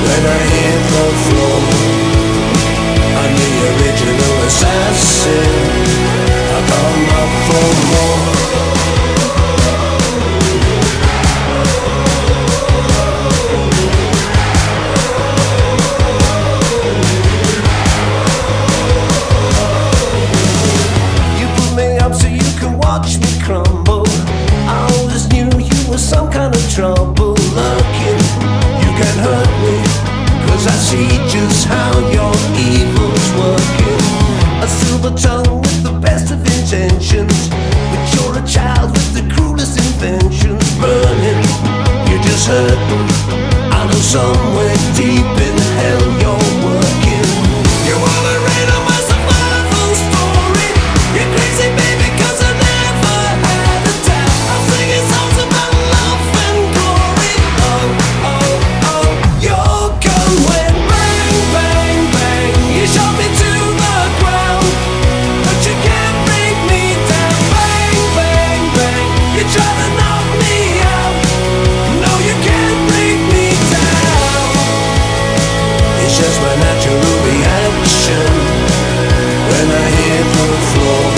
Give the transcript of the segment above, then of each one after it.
when I hit the floor. I'm the original assassin. I come up for more. You put me up so you can watch me crumble. I always knew you were some kind of trouble lurking. You can hurt me, 'cause I see just how your evil's working. A silver tongue with the best of intentions, but you're a child with the cruelest inventions. Burning, you just hurt me. I know somewhere deep in hell you're working. You wanna read on my survival story? You're crazy, baby, 'cause I never had a doubt. I'm singing songs about love and glory. Oh, oh, oh, your gun went bang, bang, bang. You shot me to the ground, but you can't bring me down. Bang, bang, bang. You try to knock me out. No, you can't bring me down. It's just my natural reaction when I hit the floor.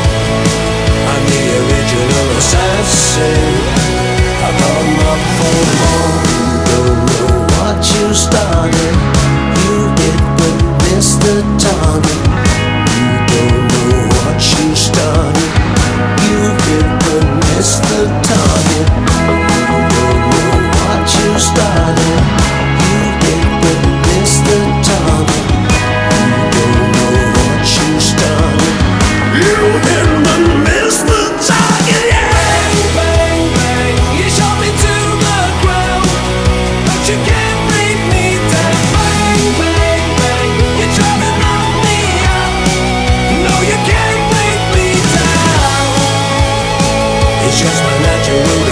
I'm the original assassin. I come up for more. You don't know what you started. You hit but missed the target. You don't know what you started. You hit but missed the target. You don't know what you started. You hit but missed the target. You don't know what you started. You hit but missed the target. Yeah. Bang, bang, bang. You shot me to the ground, but you can't bring me down. Bang, bang, bang. You try to knock me out. No, you can't bring me down. It's just my natural